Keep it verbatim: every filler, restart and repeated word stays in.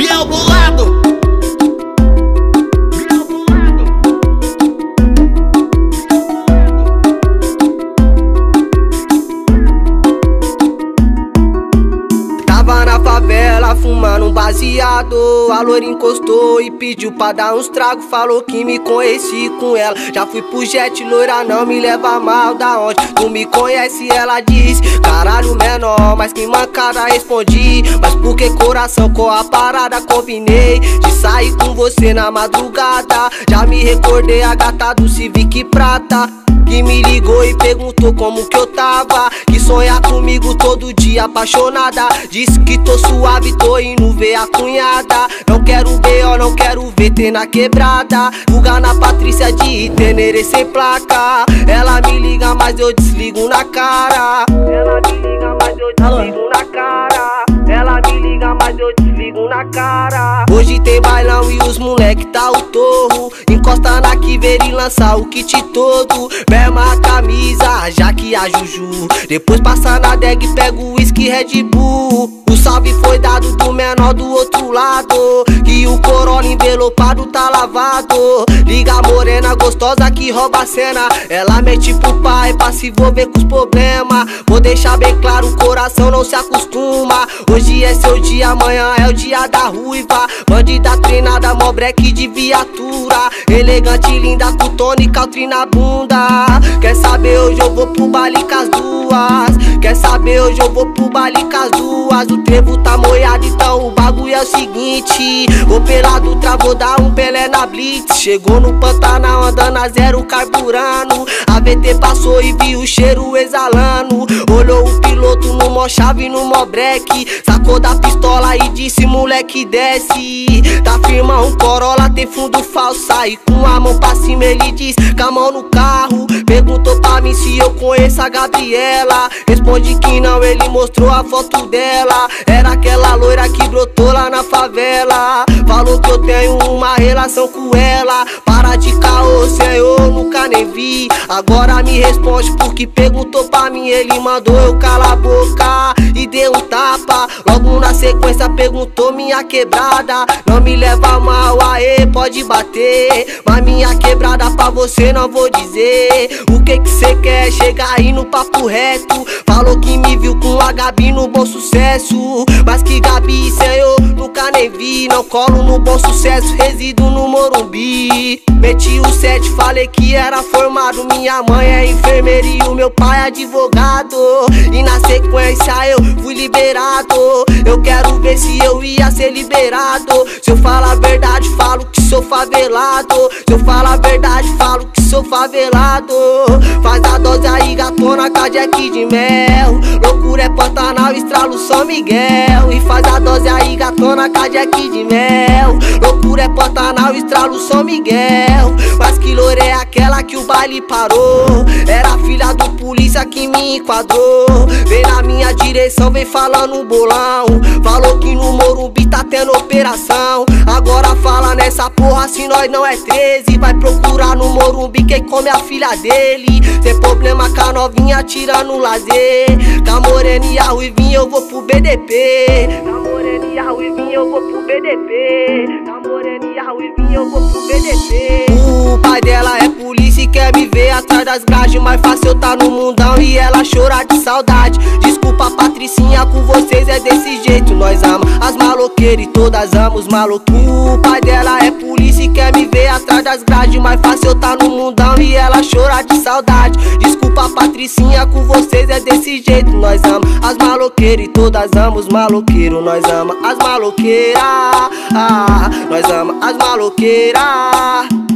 Biel bolado. Tava na favela fumando um baseado. A loira encostou e pediu pra dar uns tragos. Falou que me conheci com ela. Já fui pro jet, loira, não me leva mal. Da onde tu me conhece? Ela disse: caralho, menor, mas que mancada. Respondi: mas por que coração, com a parada? Combinei de sair com você na madrugada. Já me recordei a gata do Civic Prata, que me ligou e perguntou como que eu tava, que sonha comigo todo dia apaixonada. Disse que tô suave, tô indo ver a cunhada. Não quero B O, não quero ver ter na quebrada. Fuga na Patrícia de Itenere sem placa. Ela me liga, mas eu desligo na cara. Ela me liga, mas eu desligo na cara. Ela me liga, mas eu desligo na cara. Hoje tem bailão e os moleque tá o torro. Encosta na que ver e lança o kit todo. Mesma camisa, já que a Juju. Depois passa na deg e pega o whisky Red Bull. O salve foi dado do menor do outro lado, que o Corolla envelopado tá lavado. Liga a morena gostosa que rouba a cena. Ela mete pro pai pra se envolver com os problemas. Vou deixar bem claro, o coração não se acostuma. Hoje é seu dia, amanhã é o dia da ruiva. Bandida treinada, mó breque de viatura. Elegante, linda, com Tony Caltri na bunda. Quer saber, hoje eu vou pro baile com as duas. Quer saber, hoje eu vou pro baile com as duas. O trevo tá moiado, então o bagulho é o seguinte: vou pelado, travou, dar um Pelé na blitz. Chegou no Pantanal andando a zero carburando. A V T passou e viu o cheiro exalando. Olhou o piloto no mó chave, no mó breque. Sacou da pistola e disse: moleque, desce. Tá firma um Corolla, tem fundo falso. Sai com a mão pra cima, ele diz: com a mão no carro. Perguntou pra mim se eu conheço a Gabriela. Respondi que não, ele mostrou a foto dela. Era aquela loira que brotou lá na favela. Falou que eu tenho uma relação com ela. Para de caô, senhor, nunca nem vi. Agora me responde porque perguntou pra mim. Ele mandou eu calar a boca e deu um tapa. Logo na sequência perguntou minha quebrada. Não me leva mal, aê, pode bater. Mas minha quebrada pra você não vou dizer. O que que cê quer? Chega aí no papo reto. Falou que me viu com a Gabi no Bom Sucesso. Mas que Gabi, senhor, nunca nem vi. Não colo no Bom Sucesso, resido no Morumbi. Meti o sete, falei que era formado. Minha mãe é enfermeira e o meu pai é advogado. E na sequência eu fui liberado. Eu quero ver se eu ia ser liberado. Se eu falar a verdade, falo que sou favelado. Se eu falar a verdade, falo que sou favelado. Faz a dose aí, gatona, com a Jack de mel. Loucura é Pantanal, estralo São Miguel. E faz a dose aí, gatona, com a Jack de mel. Loucura é Pantanal, estralo São Miguel. Mas que loira é aquela que o baile parou? Era filha do polícia que me enquadrou. Vem na minha direção, vem falando bolão. Falou que no Morumbi tá tendo operação. Agora fala nessa porra se nós não é treze. Vai procurar no Morumbi quem come a filha dele. Tem problema com a novinha tirando lazer. Com a morena e a ruivinha eu vou pro B D P. Com a morena e a ruivinha eu vou pro B D P. Com a morena e a ruivinha eu vou pro B D P. O pai dela é polícia e quer me ver atrás das grades. Mais fácil eu tá no mundão e ela chorar de saudade. Desculpa, Patricinha, com vocês é desse jeito. Nós amamos as maloqueiras e todas amamos maluco. O pai dela é polícia e quer me ver atrás das grades. Mais fácil eu tá no mundão e ela chorar de saudade. Desculpa, Patricinha, com vocês é desse jeito. Nós amamos as maloqueiras e todas amamos maloqueiro. Nós amamos as maloqueiras, ah, nós amamos as maloqueiras.